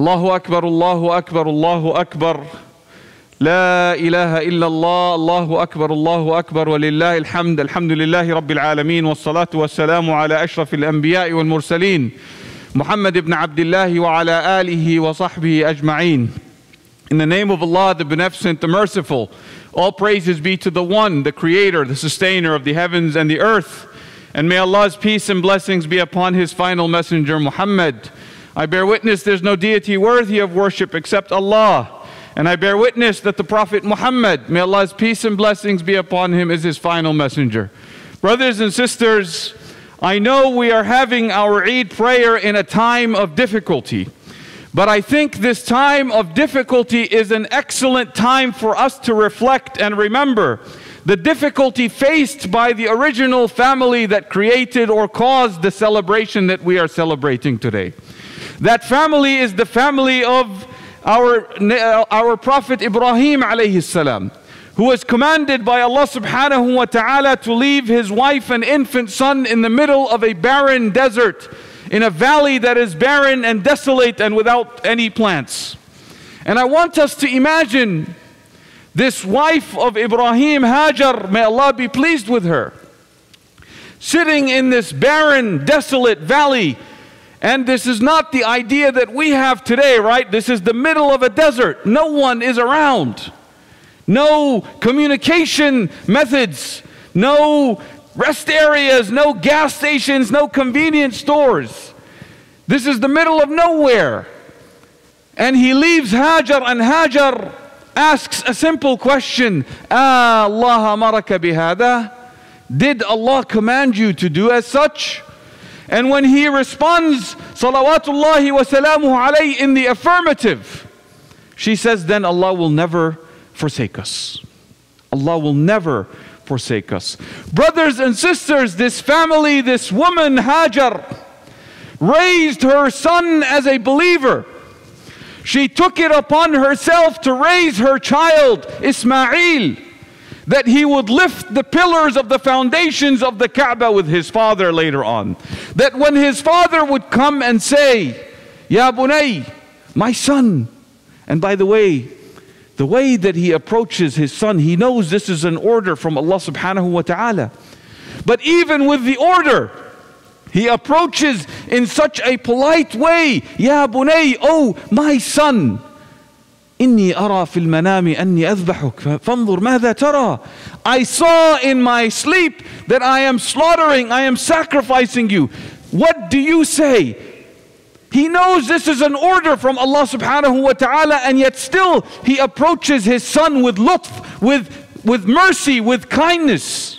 Allahu Akbar, Allahu Akbar, Allahu Akbar. La ilaha illallah, Allahu Akbar, Allahu Akbar, wa lillahi alhamd, alhamdulillahi rabbil alameen, wa salatu wa salamu ala ashrafil anbiya'i wal mursaleen, Muhammad ibn Abdillahi wa ala alihi wa sahbihi ajma'een. In the name of Allah, the Beneficent, the Merciful, all praises be to the One, the Creator, the Sustainer of the heavens and the earth. And may Allah's peace and blessings be upon His final messenger, Muhammad. I bear witness there's no deity worthy of worship except Allah. And I bear witness that the Prophet Muhammad, may Allah's peace and blessings be upon him, is His final messenger. Brothers and sisters, I know we are having our Eid prayer in a time of difficulty. But I think this time of difficulty is an excellent time for us to reflect and remember the difficulty faced by the original family that created or caused the celebration that we are celebrating today. That family is the family of our Prophet Ibrahim alayhi salam, who was commanded by Allah subhanahu wa ta'ala to leave his wife and infant son in the middle of a barren desert, in a valley that is barren and desolate and without any plants. And I want us to imagine this wife of Ibrahim, Hajar, may Allah be pleased with her, sitting in this barren, desolate valley. And this is not the idea that we have today, right? This is the middle of a desert. No one is around. No communication methods, no rest areas, no gas stations, no convenience stores. This is the middle of nowhere. And he leaves Hajar, and Hajar asks a simple question. Allah amaraka bihada? Did Allah command you to do as such? And when he responds, salawatullahi wa salamuhu alayhi, in the affirmative, she says, then Allah will never forsake us. Allah will never forsake us. Brothers and sisters, this family, this woman, Hajar, raised her son as a believer. She took it upon herself to raise her child, Ismail, that he would lift the pillars of the foundations of the Kaaba with his father later on. That when his father would come and say, Ya bunay, my son. And by the way that he approaches his son, he knows this is an order from Allah subhanahu wa ta'ala. But even with the order, he approaches in such a polite way, Ya bunay, oh my son. إني أرى في المنام أني أذبحك فانظر ماذا ترى. I saw in my sleep that I am slaughtering, I am sacrificing you. What do you say? He knows this is an order from Allah subhanahu wa ta'ala, and yet still he approaches his son with lutf, with mercy, with kindness.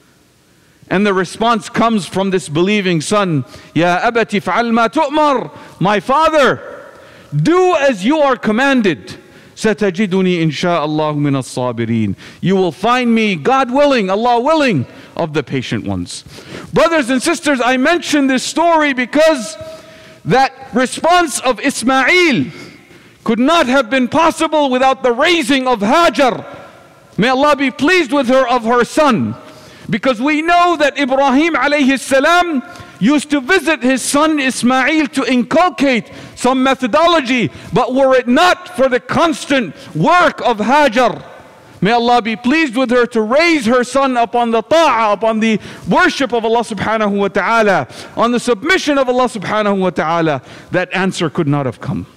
And the response comes from this believing son, Ya abati fa'al ma tu'mar. My father, do as you are commanded. Satajiduni insha'Allah min as-sabirin. You will find me, God willing, Allah willing, of the patient ones. Brothers and sisters, I mention this story because that response of Ismail could not have been possible without the raising of Hajar. May Allah be pleased with her, of her son. Because we know that Ibrahim alayhi salam used to visit his son Ismail to inculcate some methodology, but were it not for the constant work of Hajar, may Allah be pleased with her, to raise her son upon the ta'ah, upon the worship of Allah subhanahu wa ta'ala, on the submission of Allah subhanahu wa ta'ala, that answer could not have come.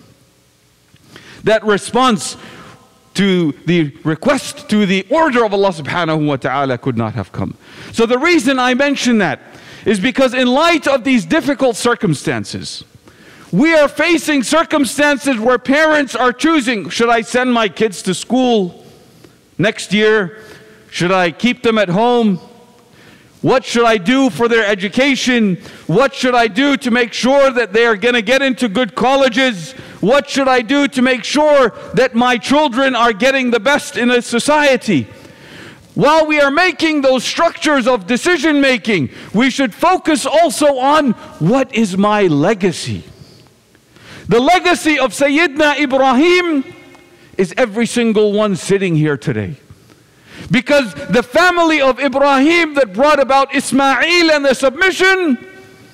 That response to the request, to the order of Allah subhanahu wa ta'ala could not have come. So the reason I mention that is because in light of these difficult circumstances, we are facing circumstances where parents are choosing, should I send my kids to school next year? Should I keep them at home? What should I do for their education? What should I do to make sure that they are going to get into good colleges? What should I do to make sure that my children are getting the best in a society? While we are making those structures of decision making, we should focus also on, what is my legacy? The legacy of Sayyidina Ibrahim is every single one sitting here today. Because the family of Ibrahim that brought about Ismail and the submission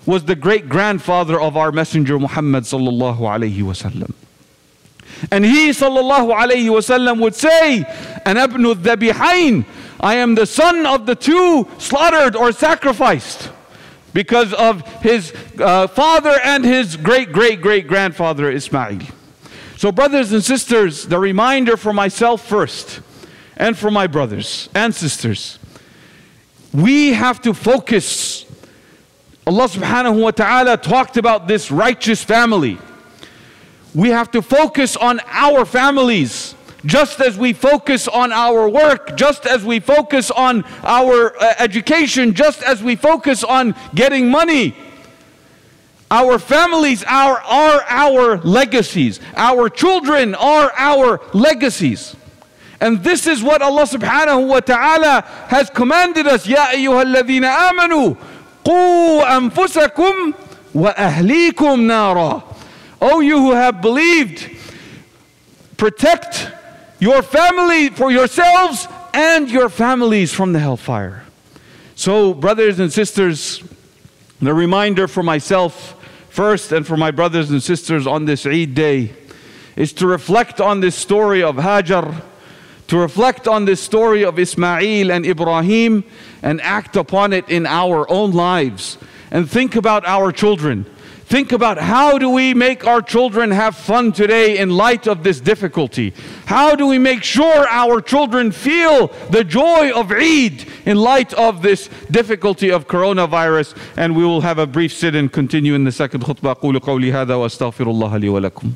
was the great-grandfather of our Messenger Muhammad sallallahu alayhi wasallam. And he sallallahu alayhi wasallam would say, "Ana ibnu dhabihain," I am the son of the two slaughtered or sacrificed, because of his father and his great-great-great-grandfather Ismail. So brothers and sisters, the reminder for myself first, and for my brothers and sisters, we have to focus. Allah subhanahu wa ta'ala talked about this righteous family. We have to focus on our families, just as we focus on our work, just as we focus on our education, just as we focus on getting money. Our families are our legacies. Our children are our legacies. And this is what Allah subhanahu wa ta'ala has commanded us. Ya ayyuhalladhina amanu, qu anfusakum wa ahlikum nara. O you who have believed, protect your family, for yourselves and your families from the hellfire. So brothers and sisters, the reminder for myself first and for my brothers and sisters on this Eid day is to reflect on this story of Hajar, to reflect on this story of Ismail and Ibrahim, and act upon it in our own lives. And think about our children. Think about how do we make our children have fun today in light of this difficulty? How do we make sure our children feel the joy of Eid in light of this difficulty of coronavirus? And we will have a brief sit and continue in the second khutbah. أقول قولي هذا وأستغفر الله لي ولكم.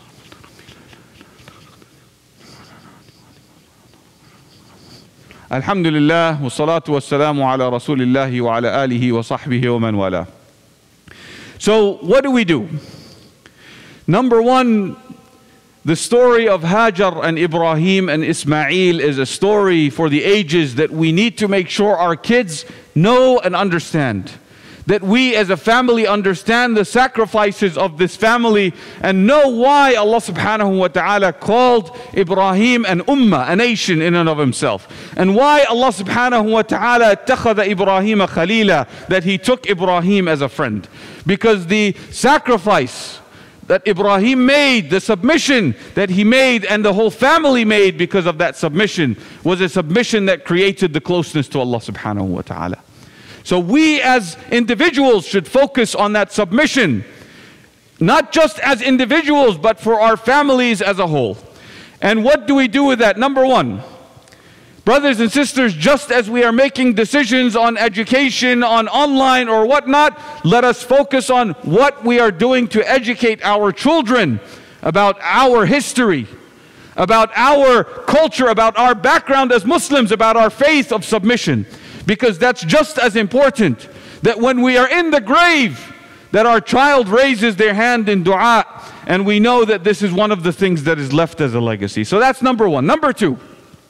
Alhamdulillah, wassalatu wassalamu ala rasulillahi wa ala alihi wa sahbihi wa man wala. So what do? Number one, the story of Hajar and Ibrahim and Ismail is a story for the ages that we need to make sure our kids know and understand. That we as a family understand the sacrifices of this family and know why Allah subhanahu wa ta'ala called Ibrahim an ummah, a nation in and of himself. And why Allah subhanahu wa ta'ala اتخذ Ibrahim khalila, that he took Ibrahim as a friend. Because the sacrifice that Ibrahim made, the submission that he made and the whole family made because of that submission, was a submission that created the closeness to Allah subhanahu wa ta'ala. So we as individuals should focus on that submission, not just as individuals, but for our families as a whole. And what do we do with that? Number one, brothers and sisters, just as we are making decisions on education, on online or whatnot, let us focus on what we are doing to educate our children about our history, about our culture, about our background as Muslims, about our faith of submission. Because that's just as important, that when we are in the grave, that our child raises their hand in dua, and we know that this is one of the things that is left as a legacy. So that's number one. Number two,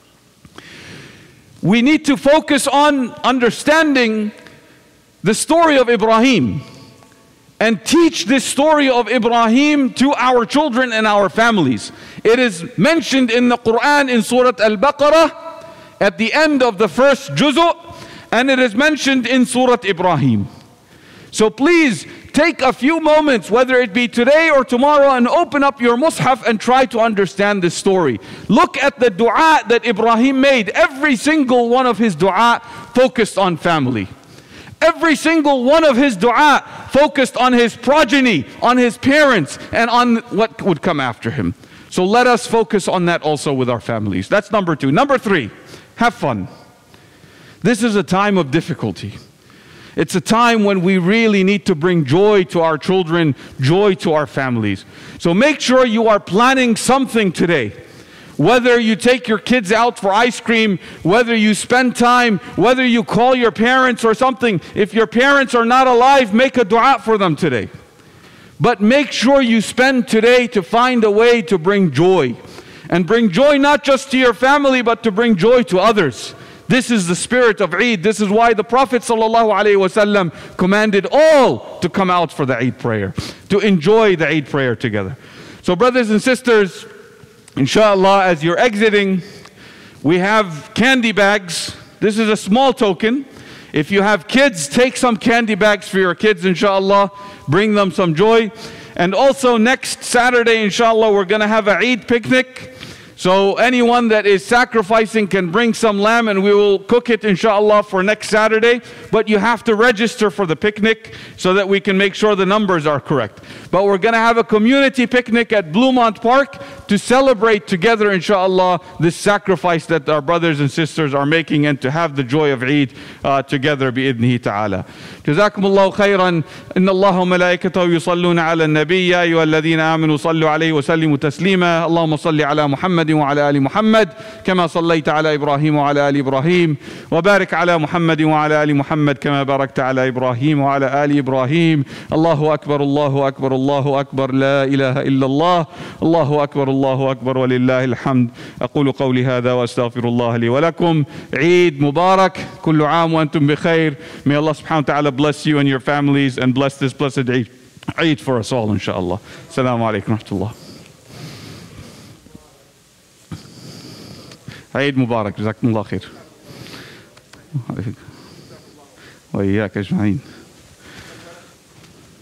we need to focus on understanding the story of Ibrahim and teach this story of Ibrahim to our children and our families. It is mentioned in the Quran in Surah Al-Baqarah at the end of the first juz'u, and it is mentioned in Surah Ibrahim. So please take a few moments, whether it be today or tomorrow, and open up your mushaf and try to understand this story. Look at the dua that Ibrahim made. Every single one of his dua focused on family. Every single one of his dua focused on his progeny, on his parents, and on what would come after him. So let us focus on that also with our families. That's number two. Number three, have fun. This is a time of difficulty. It's a time when we really need to bring joy to our children, joy to our families. So make sure you are planning something today. Whether you take your kids out for ice cream, whether you spend time, whether you call your parents or something. If your parents are not alive, make a dua for them today. But make sure you spend today to find a way to bring joy. And bring joy not just to your family, but to bring joy to others. This is the spirit of Eid. This is why the Prophet ﷺ commanded all to come out for the Eid prayer, to enjoy the Eid prayer together. So brothers and sisters, inshallah, as you're exiting, we have candy bags. This is a small token. If you have kids, take some candy bags for your kids, inshallah. Bring them some joy. And also next Saturday, inshallah, we're going to have a Eid picnic. So anyone that is sacrificing can bring some lamb and we will cook it inshallah for next Saturday. But you have to register for the picnic so that we can make sure the numbers are correct. But we're going to have a community picnic at Bluemont Park to celebrate together inshallah this sacrifice that our brothers and sisters are making and to have the joy of Eid together bi'idnihi ta'ala. جزاكم الله خيرا إن الله وملائكته يصلون على النبي يا أيها الذين آمنوا صلوا عليه وسلموا تسليما اللهم صل على محمد وعلى آل محمد كما صليت على إبراهيم وعلى آل إبراهيم وبارك على محمد وعلى آل محمد كما باركت على إبراهيم وعلى آل إبراهيم الله أكبر الله أكبر الله أكبر لا إله إلا الله الله أكبر ولله الحمد أقول قولي هذا وأستغفر الله لي ولكم عيد مبارك كل عام وأنتم بخير. May Allah subhanahu wa ta'ala bless you and your families and bless this blessed Eid for us all inshallah. Assalamu alaikum wa rahmatullah. عيد مبارك جزاكم الله خير وإياك أجمعين.